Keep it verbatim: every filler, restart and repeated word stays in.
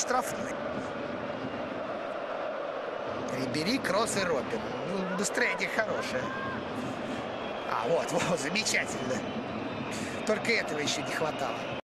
штрафной. Рибери, Кросс и Робин. Ну, настроение хорошее. А, вот, вот, замечательно. Только этого еще не хватало.